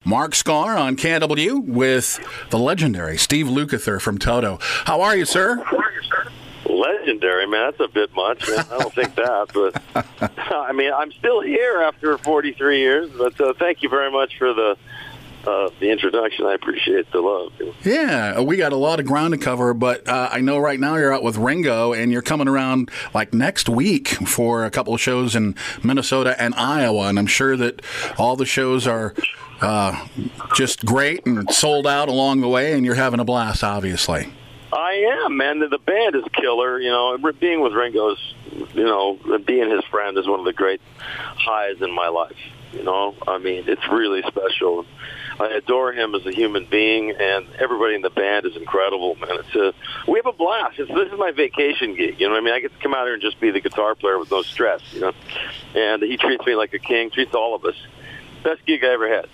Mark Skaar on KIOW with the legendary Steve Lukather from Toto. How are you, sir? Legendary, man. That's a bit much. I don't think that, but I mean, I'm still here after 43 years. But thank you very much for the introduction. I appreciate the love. Yeah, we got a lot of ground to cover, but I know right now you're out with Ringo, and you're coming around like next week for a couple of shows in Minnesota and Iowa, and I'm sure that all the shows are just great and sold out along the way, and you're having a blast, obviously. I am, man. The band is killer. You know, being with Ringo's, being his friend is one of the great highs in my life. You know, I mean, it's really special. I adore him as a human being, and everybody in the band is incredible, man. We have a blast. This is my vacation gig. You know what I mean? I get to come out here and just be the guitar player with no stress, you know. And he treats me like a king, treats all of us. Best gig I ever had.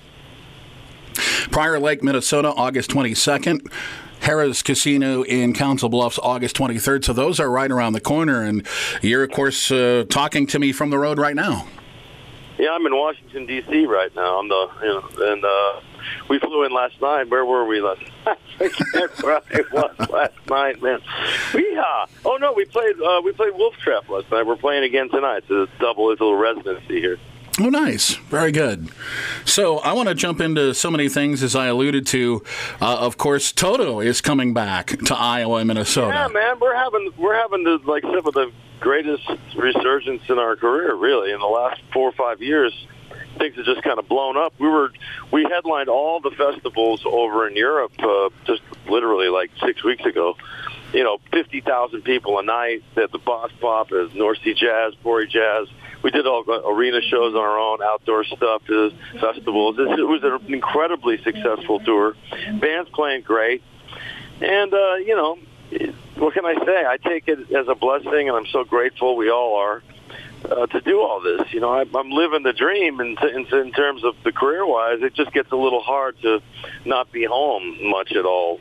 Prior Lake, Minnesota, August 22nd. Harrah's Casino in Council Bluffs, August 23rd. So those are right around the corner, and you're, of course, talking to me from the road right now. Yeah, I'm in Washington, D.C. right now. And we flew in last night. Where were we last night? I forget where I was last night, man. Oh, no, we played Wolf Trap last night. We're playing again tonight. It's a little residency here. Oh, nice. Very good. So I want to jump into so many things, as I alluded to. Of course, Toto is coming back to Iowa and Minnesota. Yeah, man, we're having some of the greatest resurgence in our career, really. In the last 4 or 5 years, things have just kind of blown up. We headlined all the festivals over in Europe just literally like 6 weeks ago. 50,000 people a night at the Boss Pop, at North Sea Jazz, Pori Jazz. We did all arena shows on our own, outdoor stuff, festivals. It was an incredibly successful tour. Band's playing great. And, what can I say? I take it as a blessing, and I'm so grateful, we all are, to do all this. I'm living the dream in terms of the career-wise. It just gets a little hard to not be home much at all.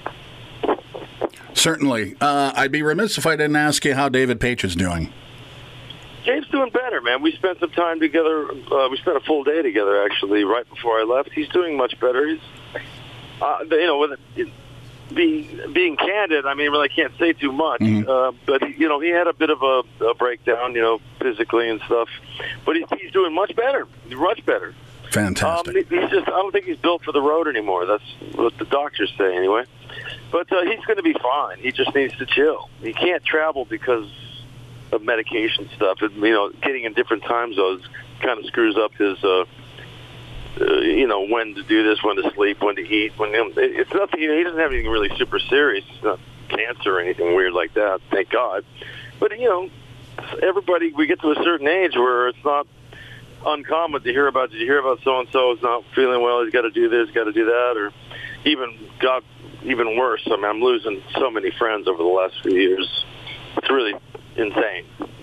Certainly. I'd be remiss if I didn't ask you how David Paich is doing. James doing better, man. We spent some time together. We spent a full day together, actually, right before I left. He's doing much better. He's, with being candid, I mean, really can't say too much. Mm-hmm. But he had a bit of a breakdown, physically and stuff. But he's doing much better. Much better. Fantastic. I don't think he's built for the road anymore. That's what the doctors say, anyway. But he's going to be fine. He just needs to chill. He can't travel because of medication stuff. And, getting in different time zones kind of screws up his, when to do this, when to sleep, when to eat. It's nothing. He doesn't have anything really super serious. It's not cancer or anything weird like that, thank God. But, everybody, we get to a certain age where it's not uncommon to hear about, did you hear about so-and-so is not feeling well, he's got to do this, got to do that, or even worse. I mean, I'm losing so many friends over the last few years. It's really insane.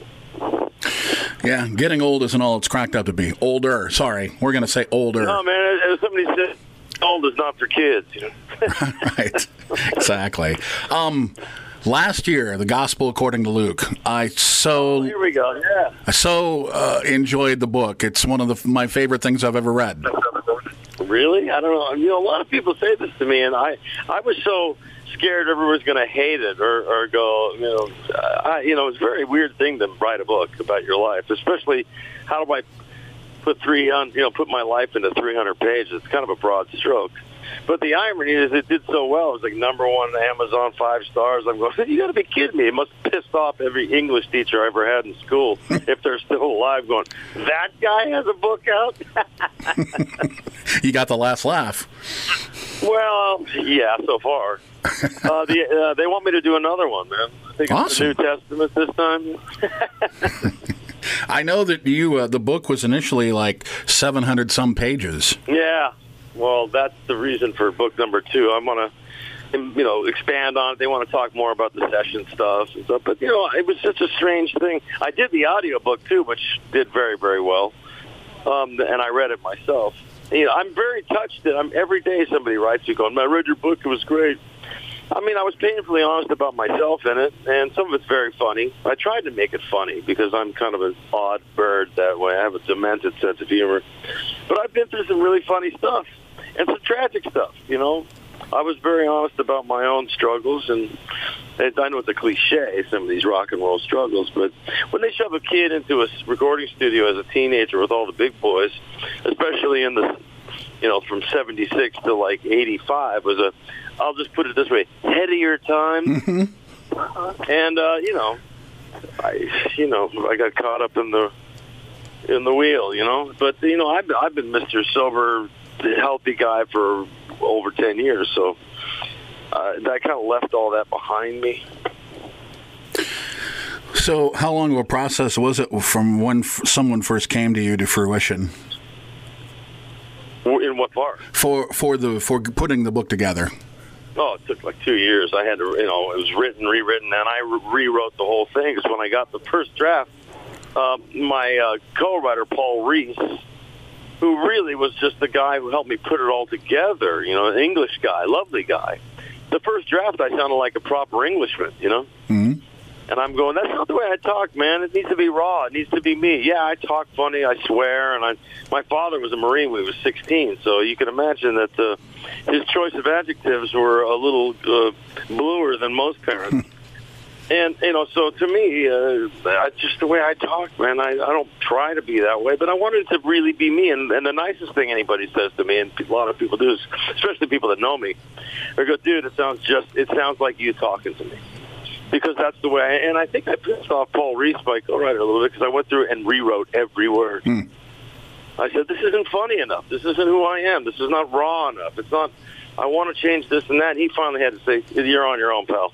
Yeah, getting old isn't all it's cracked up to be. Older, sorry. We're going to say older. No, man, as somebody said, old is not for kids, Right, exactly. Last year, the Gospel According to Luke. Here we go. Yeah. I so enjoyed the book. It's one of my favorite things I've ever read. Really? I don't know. A lot of people say this to me, and I was so scared everyone's going to hate it or go. It's a very weird thing to write a book about your life, especially how do I put my life into 300 pages. It's kind of a broad stroke. But the irony is it did so well. It was like number one on Amazon, 5 stars. I'm going, you got to be kidding me. It must have pissed off every English teacher I ever had in school if they're still alive going, that guy has a book out? You got the last laugh. Well, yeah, so far. They want me to do another one, man. I think awesome. It's the New Testament this time. I know that the book was initially like 700-some pages. Yeah. Well, that's the reason for book number 2. I want to, expand on it. They want to talk more about the session stuff and stuff. But, it was such a strange thing. I did the audiobook, too, which did very, very well. And I read it myself. I'm very touched that every day somebody writes me going, I read your book. It was great. I mean, I was painfully honest about myself in it, and some of it's very funny. I tried to make it funny because I'm kind of an odd bird that way. I have a demented sense of humor. But I've been through some really funny stuff. and some tragic stuff, you know. I was very honest about my own struggles, and I know it's a cliche, some of these rock and roll struggles, but when they shove a kid into a recording studio as a teenager with all the big boys, especially in the, you know, from 76 to like 85, was a, I'll just put it this way, headier time. Mm-hmm. And, I got caught up in the wheel, you know. But, you know, I've been Mr. Sober, healthy guy for over 10 years, so that kind of left all that behind me. So how long of a process was it from when someone first came to you to fruition? In what part? For putting the book together. Oh, it took like 2 years. I had to, you know, it was written, rewritten, and I rewrote the whole thing. Because when I got the first draft, my co-writer, Paul Reese, who really was just the guy who helped me put it all together, you know, an English guy, lovely guy. The first draft, I sounded like a proper Englishman, you know? Mm-hmm. And I'm going, that's not the way I talk, man. It needs to be raw. It needs to be me. Yeah, I talk funny. I swear. And my father was a Marine when he was 16, so you can imagine that his choice of adjectives were a little bluer than most parents. And, you know, so to me, just the way I talk, man, I don't try to be that way, but I wanted it to really be me. And the nicest thing anybody says to me, and a lot of people do, especially people that know me, they go, dude, it sounds like you talking to me. Because that's the way, and I think I pissed off Paul Reese, my co-writer, a little bit, because I went through and rewrote every word. I said, this isn't funny enough. This isn't who I am. This is not raw enough. It's not, I want to change this and that. And he finally had to say, you're on your own, pal.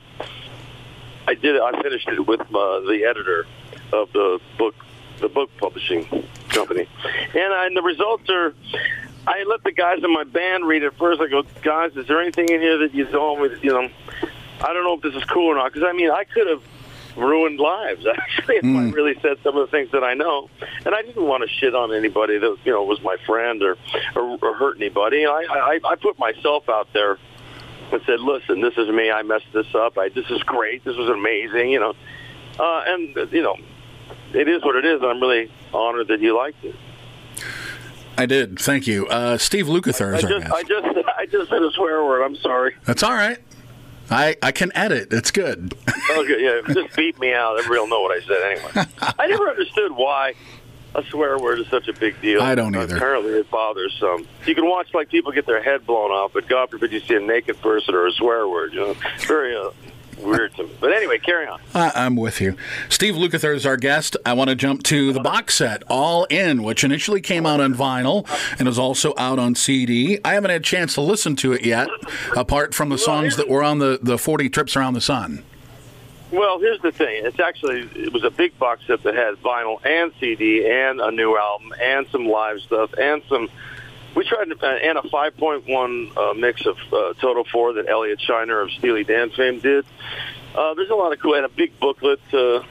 I did it. I finished it with the editor of the book publishing company. And the results are, I let the guys in my band read it first. I go, guys, is there anything in here that you don't, you know, I don't know if this is cool or not, because, I mean, I could have ruined lives, actually, if I really said some of the things that I know. And I didn't want to shit on anybody that, you know, was my friend or hurt anybody. I put myself out there and said, listen, this is me. I messed this up. This is great. This was amazing, you know. And, you know, it is what it is, and I'm really honored that you liked it. I did. Thank you. Steve Lukather is our guest. I just said a swear word. I'm sorry. That's all right. I can edit. It's good. Okay, yeah, just beat me out. Everybody will know what I said anyway. I never understood why a swear word is such a big deal. I don't either. Apparently it bothers some. You can watch like people get their head blown off, but God forbid you see a naked person or a swear word. You know, it's very weird to me. But anyway, carry on. I'm with you. Steve Lukather is our guest. I want to jump to the box set, All In, which initially came out on vinyl and is also out on CD. I haven't had a chance to listen to it yet, apart from the songs that were on the 40 Trips Around the Sun. Well, here's the thing. It was a big box set that had vinyl and CD and a new album and some live stuff and we tried to, and a 5.1 mix of Toto 4 that Elliot Shiner of Steely Dan fame did. There's a lot of cool, and a big booklet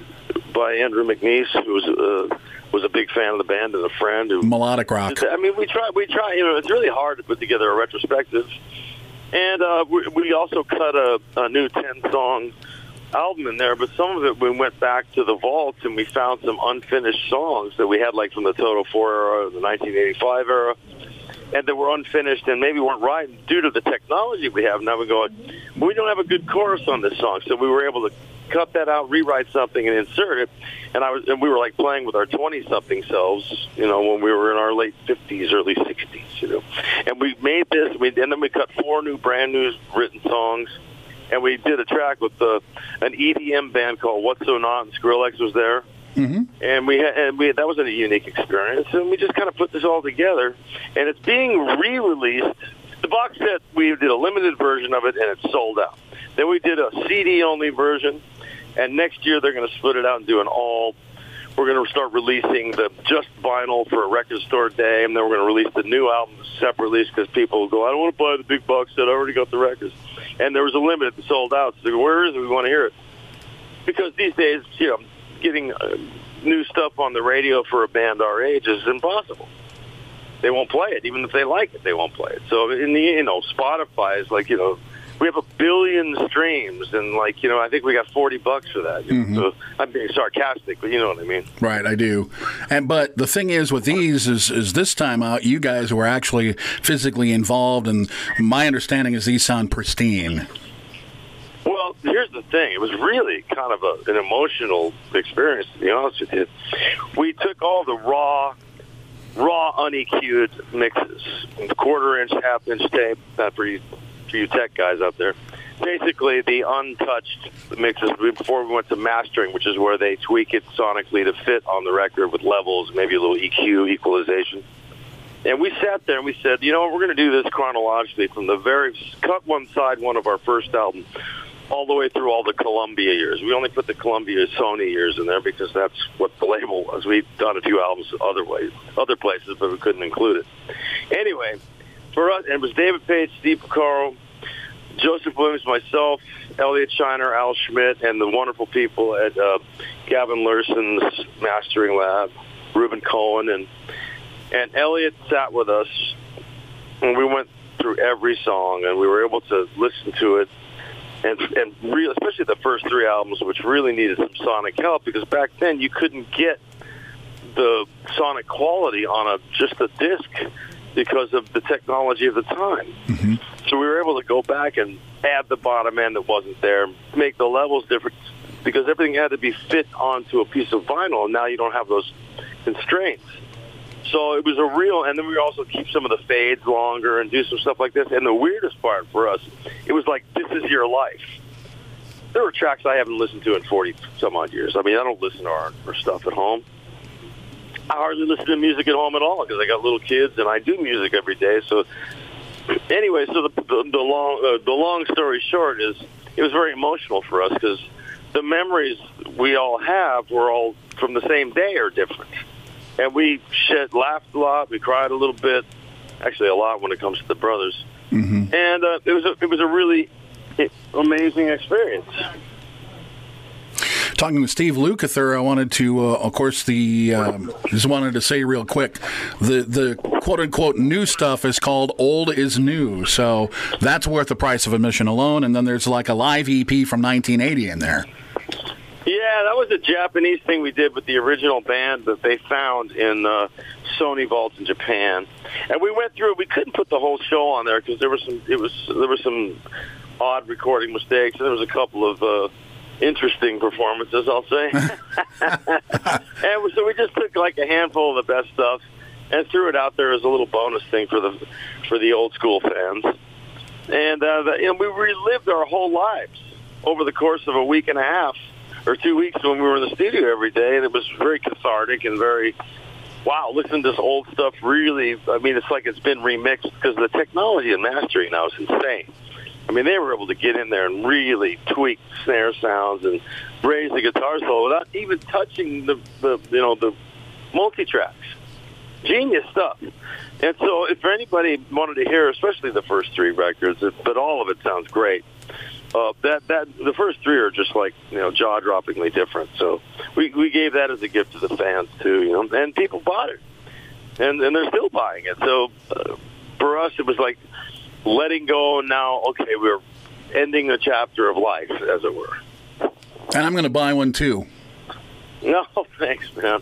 by Andrew McNeese, who was a big fan of the band and a friend. Melodic rock. I mean, we try. You know, it's really hard to put together a retrospective, and we also cut a new 10-song album in there, but some of it we went back to the vaults and we found some unfinished songs that we had, like from the Toto 4 era, the 1985 era. And they were unfinished and maybe weren't right due to the technology we have. Now we go, we don't have a good chorus on this song, so we were able to cut that out, rewrite something, and insert it. And we were like playing with our 20-something selves, you know, when we were in our late 50s, early 60s, you know. And we made this, and then we cut 4 brand new written songs, and we did a track with an EDM band called What's So Not, and Skrillex was there. Mm-hmm. And that was a unique experience, and we just kind of put this all together, and it's being re-released. The box set, we did a limited version of it, and it's sold out. Then we did a CD-only version, and next year they're going to split it out and do an all. We're going to start releasing the just vinyl for a record store day, and then we're going to release the new album separately because people will go, I don't want to buy the big box set. I already got the records. And there was a limit that sold out. So where is it? We want to hear it. Because these days, you know, getting new stuff on the radio for a band our age is impossible. They won't play it. Even if they like it, they won't play it. So, Spotify is like, you know, we have 1 billion streams, and like, you know, I think we got $40 for that. You know? So I'm being sarcastic, but you know what I mean. Right, I do. But the thing is with these is this time out, you guys were actually physically involved, and my understanding is these sound pristine. Well, here's the thing. It was really kind of an emotional experience, to be honest with you. We took all the raw un-EQ'd mixes, quarter-inch, half-inch tape, for you tech guys out there. Basically, the untouched mixes before we went to mastering, which is where they tweak it sonically to fit on the record with levels, maybe a little EQ, equalization. And we sat there and we said, you know what, we're going to do this chronologically from the cut one side one of our first album all the way through all the Columbia years. We only put the Columbia Sony years in there because that's what the label was. We've done a few albums other places, but we couldn't include it. Anyway, for us, it was David Page, Steve Porcaro, Joseph Williams, myself, Elliot Shiner, Al Schmidt, and the wonderful people at Gavin Lurson's Mastering Lab, Ruben Cohen, and Elliot sat with us, and we went through every song, and we were able to listen to it, and really, especially the first 3 albums, which really needed some sonic help, because back then you couldn't get the sonic quality on just a disc because of the technology of the time. Mm-hmm. So we were able to go back and add the bottom end that wasn't there, make the levels different, because everything had to be fit onto a piece of vinyl, and now you don't have those constraints. So it was and then we also keep some of the fades longer and do some stuff like this. And the weirdest part for us, it was like, this is your life. There were tracks I haven't listened to in 40-some-odd years. I mean, I don't listen to our stuff at home. I hardly listen to music at home at all because I got little kids and I do music every day. So anyway, so the long story short is it was very emotional for us because the memories we all have were all from the same day are different. And we laughed a lot, we cried a little bit, actually a lot when it comes to the brothers. Mm-hmm. And it was a really amazing experience. Talking with Steve Lukather, I wanted to, of course, just wanted to say real quick, the quote-unquote new stuff is called Old is New, so that's worth the price of admission alone, and then there's like a live EP from 1980 in there. Yeah, that was a Japanese thing we did with the original band that they found in Sony vaults in Japan, and we went through it. We couldn't put the whole show on there because there were some odd recording mistakes, and there was a couple of interesting performances, I'll say. And so we just took like a handful of the best stuff and threw it out there as a little bonus thing for the old school fans. And we relived our whole lives over the course of a week and a half or 2 weeks when we were in the studio every day, and it was very cathartic and very, wow, listen to this old stuff really, I mean, it's like it's been remixed because the technology in mastering now is insane. I mean, they were able to get in there and really tweak snare sounds and raise the guitar solo without even touching the multi-tracks. Genius stuff. And so if anybody wanted to hear, especially the first 3 records, but all of it sounds great, the first 3 are just like, jaw-droppingly different. So we gave that as a gift to the fans too, and people bought it, and they're still buying it. So for us, it was like letting go. Now, okay, we're ending a chapter of life, as it were. And I'm going to buy one too. No, thanks, man.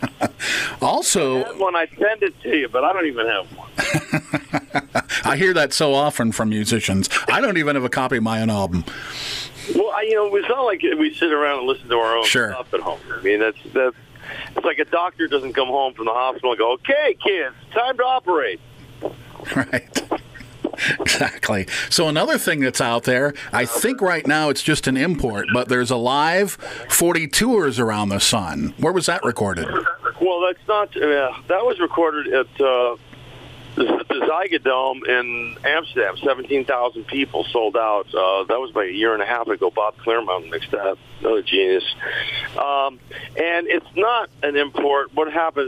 Also, I had one, I send it to you, but I don't even have one. I hear that so often from musicians. I don't even have a copy of my own album. Well, it's not like we sit around and listen to our own stuff at home. I mean, that's it's like a doctor doesn't come home from the hospital and go, "Okay, kids, time to operate." Right. Exactly. So another thing that's out there, I think right now it's just an import, but there's a live 40 Tours Around the Sun. Where was that recorded? Well, that's not. That was recorded at the Zygodome in Amsterdam. 17,000 people sold out. That was about a year and a half ago. Bob Claremont mixed that. Another genius. And it's not an import. What happens?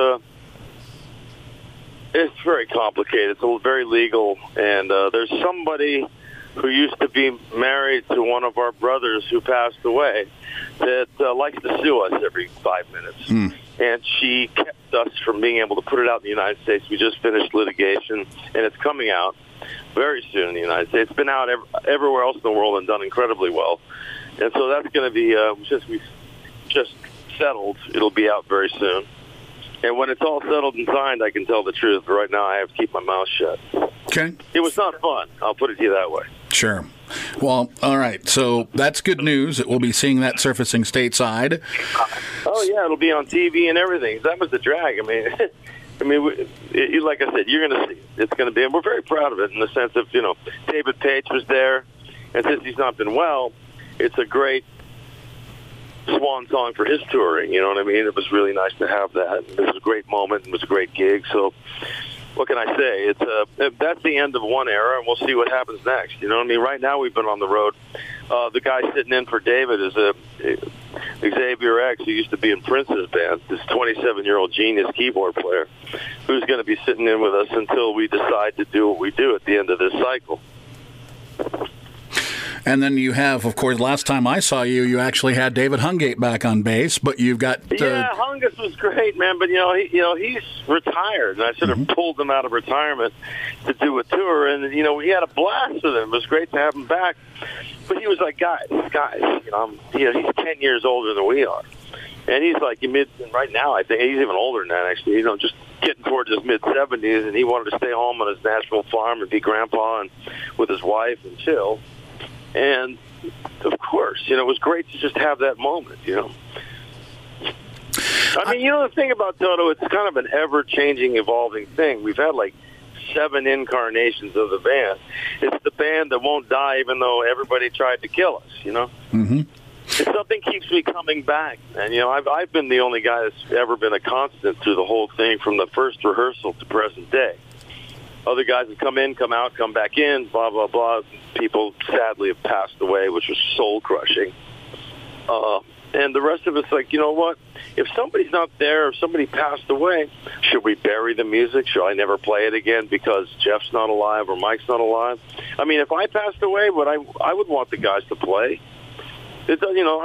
It's very complicated. It's very legal, and there's somebody who used to be married to one of our brothers who passed away that likes to sue us every 5 minutes. And she kept us from being able to put it out in the United States. We just finished litigation, and it's coming out. very soon in the United States. It's been out everywhere else in the world and done incredibly well. And so that's going to be, since we've just settled, it'll be out very soon. And when it's all settled and signed, I can tell the truth. But right now, I have to keep my mouth shut. Okay. It was not fun. I'll put it to you that way. Sure. Well, all right. So that's good news that we'll be seeing that surfacing stateside. Oh, yeah. It'll be on TV and everything. That was the drag. I mean, like I said, you're going to see it. It's going to be, and we're very proud of it in the sense of, David Page was there, and since he's not been well, it's a great swan song for his touring. You know what I mean? It was really nice to have that. It was a great moment. It was a great gig. So, what can I say? That's the end of one era, and we'll see what happens next. You know what I mean? Right now, we've been on the road. The guy sitting in for David is Xavier X, who used to be in Prince's band, this 27-year-old genius keyboard player, who's going to be sitting in with us until we decide to do what we do at the end of this cycle. And then you have, of course, last time I saw you, you actually had David Hungate back on bass, but you've got... Yeah, Hungus was great, man, but, he's retired, and I sort of pulled him out of retirement to do a tour, and, we had a blast with him. It was great to have him back, but he was like, guys, he's 10 years older than we are, and he's like right now, I think he's even older than that, actually, just getting towards his mid-70s, and he wanted to stay home on his Nashville farm and be grandpa and with his wife and chill. And, of course, it was great to just have that moment, the thing about Toto, it's kind of an ever-changing, evolving thing. We've had, 7 incarnations of the band. It's the band that won't die even though everybody tried to kill us, Mm-hmm. And something keeps me coming back. And, I've been the only guy that's ever been a constant through the whole thing from the first rehearsal to present day. Other guys have come in, come out, come back in, blah, blah, blah. People sadly have passed away, which was soul-crushing. And the rest of us like, you know what? If somebody's not there, if somebody passed away, should we bury the music? Should I never play it again because Jeff's not alive or Mike's not alive? If I passed away, I would want the guys to play. If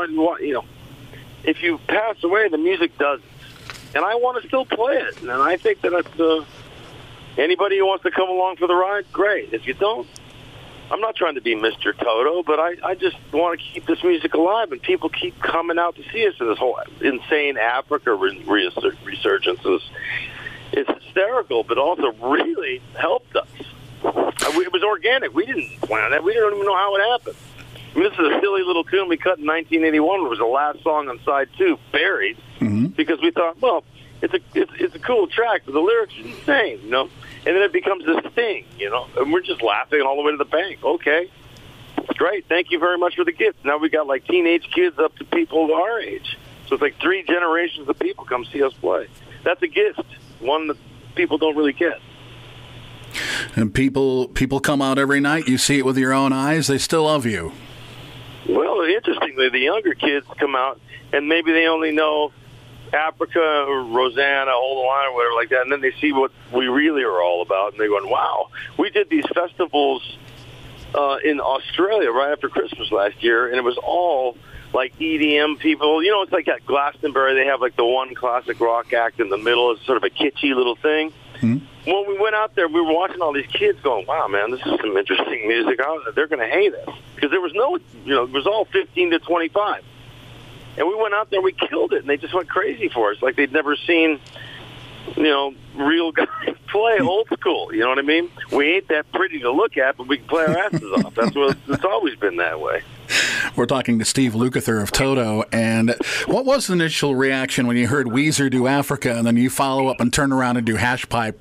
you pass away, the music doesn't. And I want to still play it. And I think that it's... Anybody who wants to come along for the ride, great. If you don't, I'm not trying to be Mr. Toto, but I just want to keep this music alive, and people keep coming out to see us in this whole insane Africa resurgence. It's hysterical, but also really helped us. It was organic. We didn't plan that. We didn't even know how it happened. This is a silly little tune we cut in 1981. It was the last song on side 2, Buried, because we thought, well, it's a cool track, but the lyrics are insane, And then it becomes this thing, and we're just laughing all the way to the bank. Okay, great. Thank you very much for the gift. Now we got teenage kids up to people our age. So it's 3 generations of people come see us play. That's a gift, one that people don't really get. And people come out every night. You see it with your own eyes. They still love you. Well, interestingly, the younger kids come out, and maybe they only know Africa or Rosanna, Hold the Line or whatever like that, and then they see what we really are all about, and they're going, wow, we did these festivals in Australia right after Christmas last year, and it was all EDM people. It's like at Glastonbury, they have the one classic rock act in the middle. It's sort of a kitschy little thing. Mm-hmm. When we went out there, we were watching all these kids going, wow, man, this is some interesting music. They're going to hate us. Because there was no, it was all 15 to 25. And we went out there, we killed it, and they just went crazy for us, like they'd never seen, real guys play old school. You know what I mean? We ain't that pretty to look at, but we can play our asses off. It's always been that way. We're talking to Steve Lukather of Toto, and what was the initial reaction when you heard Weezer do Africa, and then you follow up and turn around and do Hash Pipe?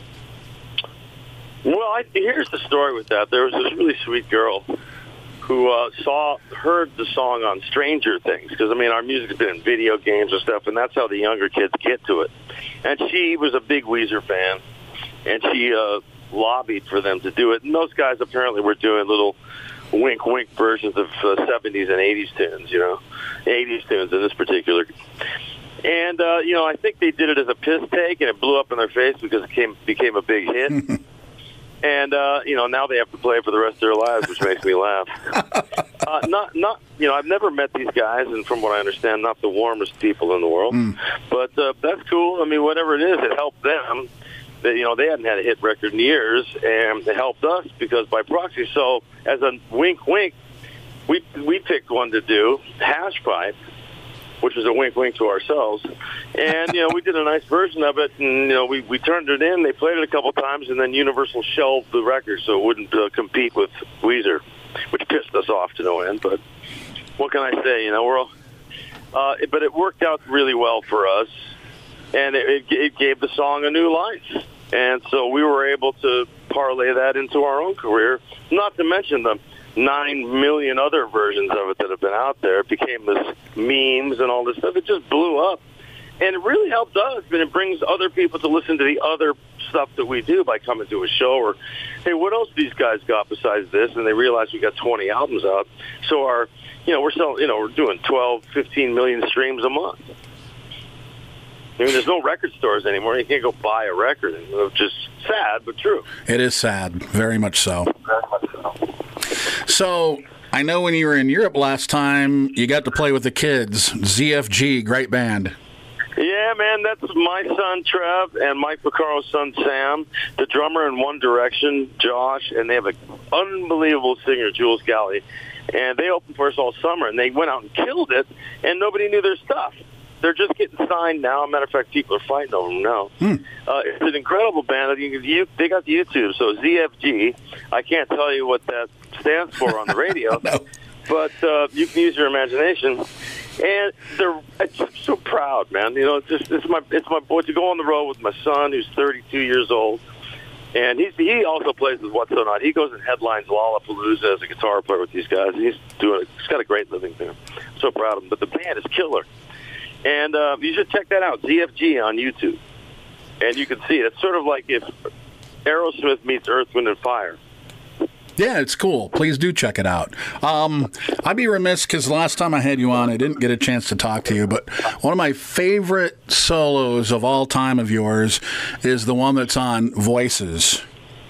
Well, here's the story with that. There was this really sweet girl who heard the song on Stranger Things, because, our music's been in video games and stuff, and that's how the younger kids get to it. And she was a big Weezer fan, and she lobbied for them to do it. And those guys apparently were doing little wink-wink versions of 70s and 80s tunes, 80s tunes in this particular. And, I think they did it as a piss take, and it blew up in their face because it became a big hit. And, now they have to play it for the rest of their lives, which makes me laugh. I've never met these guys, and from what I understand, not the warmest people in the world. But that's cool. Whatever it is, it helped them. They hadn't had a hit record in years, and it helped us because by proxy. So as a wink, we picked one to do, Hash Pipe, which was a wink to ourselves. And, we did a nice version of it, and, we turned it in. They played it a couple times, and then Universal shelved the record so it wouldn't compete with Weezer, which pissed us off to no end. But what can I say? But it worked out really well for us, and it gave the song a new life. And so we were able to parlay that into our own career, not to mention the 9 million other versions of it that have been out there. It became this memes and all this stuff. It just blew up. And it really helped us, and it brings other people to listen to the other stuff that we do by coming to a show or, hey, what else these guys got besides this? And they realize we got 20 albums out. So we're selling, we're doing 12, 15 million streams a month. I mean, there's no record stores anymore. You can't go buy a record. It's just sad, but true. It is sad, very much so. So, I know when you were in Europe last time, you got to play with the kids. ZFG, great band. Yeah, man, that's my son, Trev, and Mike Piccaro's son, Sam, the drummer in One Direction, Josh, and they have an unbelievable singer, Jules Galley. And they opened for us all summer, and they went out and killed it, and nobody knew their stuff. They're just getting signed now. As a matter of fact, people are fighting over them now. It's an incredible band. They got the YouTube, so ZFG. I can't tell you what that stands for on the radio, No. but you can use your imagination. And I'm so proud, man. It's my boy to go on the road with my son, who's 32 years old, and he also plays with What's So Not. He goes and headlines Lollapalooza as a guitar player with these guys. And he's got a great living there. I'm so proud of him. But the band is killer. And you should check that out, ZFG on YouTube. And you can see it. It's sort of like if Aerosmith meets Earth, Wind, and Fire. Yeah, it's cool. Please do check it out. I'd be remiss because last time I had you on, I didn't get a chance to talk to you, but one of my favorite solos of all time of yours is the one that's on Voices.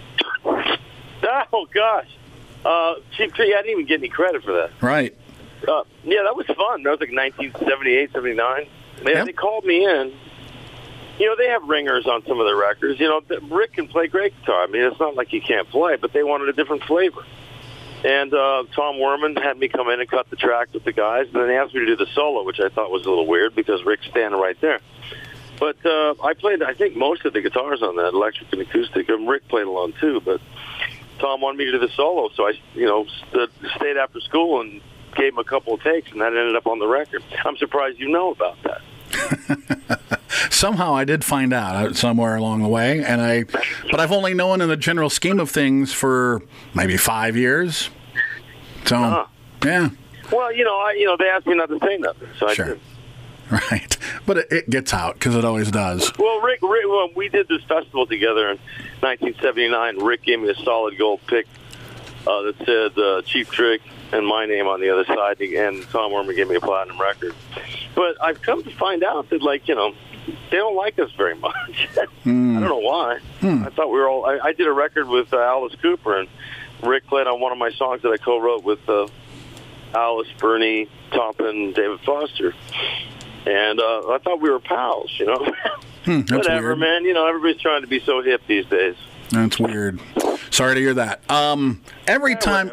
Oh, gosh. Chief Tree, I didn't even get any credit for that. Right. Yeah, that was fun. That was like 1978, 79. They called me in. They have ringers on some of their records. Rick can play great guitar. I mean, it's not like he can't play, but they wanted a different flavor. And Tom Werman had me come in and cut the track with the guys, and then they asked me to do the solo, which I thought was a little weird because Rick's standing right there. But I played, I think, most of the guitars on that, electric and acoustic, and Rick played along too. But Tom wanted me to do the solo, so I, stayed after school and gave him a couple of takes, and that ended up on the record. I'm surprised you know about that. Somehow I did find out somewhere along the way, but I've only known in the general scheme of things for maybe 5 years. So, yeah. Well, they asked me not to say nothing, so I did. Right, but it gets out because it always does. Well, Rick, we did this festival together in 1979. Rick gave me a solid gold pick that said Cheap Trick and my name on the other side, and Tom Werman gave me a platinum record. But I've come to find out that, they don't like us very much. I don't know why. I thought we were all... I did a record with Alice Cooper, and Rick played on one of my songs that I co-wrote with Alice, Bernie, Tompin, David Foster. And I thought we were pals, Whatever, weird. Man. Everybody's trying to be so hip these days. That's weird. Sorry to hear that. Every time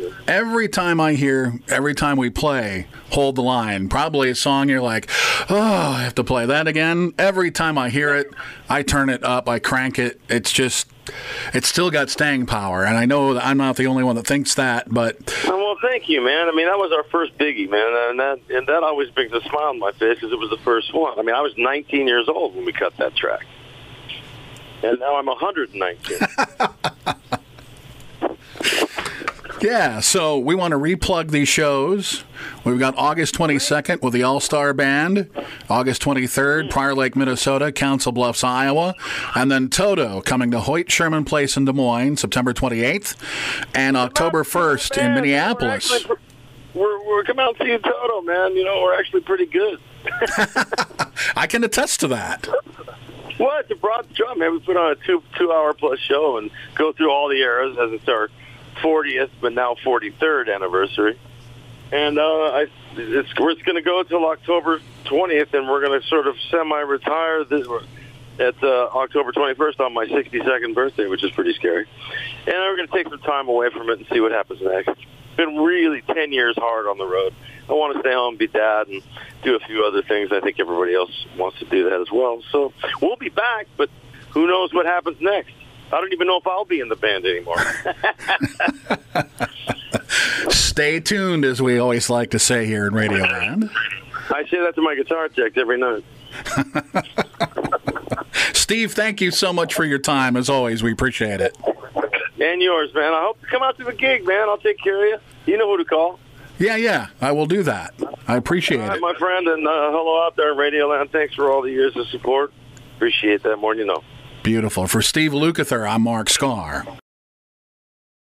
we play Hold the Line, probably a song you're like, oh, I have to play that again. Every time I hear it, I turn it up, I crank it. It's still got staying power. And I know that I'm not the only one that thinks that, but... Well, thank you, man. I mean, that was our first biggie, man. And that always brings a smile on my face because it was the first one. I mean, I was 19 years old when we cut that track. And now I'm 119. Yeah, so we want to replug these shows. We've got August 22nd with the All-Star Band, August 23rd, Prior Lake, Minnesota, Council Bluffs, Iowa, and then Toto coming to Hoyt Sherman Place in Des Moines, September 28th, and October 1st in Minneapolis. We're coming out to see Toto, man. We're actually pretty good. I can attest to that. Well, it's a broad drum, man. We put on a two-hour plus show and go through all the eras as it's our 40th, but now 43rd anniversary. And it's going to go until October 20th, and we're going to sort of semi-retire It's October 21st on my 62nd birthday, which is pretty scary. And we're going to take some time away from it and see what happens next. It's been really 10 years hard on the road. I want to stay home, be dad, and do a few other things. I think everybody else wants to do that as well. So we'll be back, but who knows what happens next? I don't even know if I'll be in the band anymore. Stay tuned, as we always like to say here in Radioland. I say that to my guitar techs every night. Steve, thank you so much for your time. As always, we appreciate it. And yours, man. I hope to come out to the gig, man. I'll take care of you. You know who to call. Yeah, I will do that. I appreciate it. My friend, and hello out there in Radioland. Thanks for all the years of support. Appreciate that more than you know. Beautiful. For Steve Lukather, I'm Mark Skaar.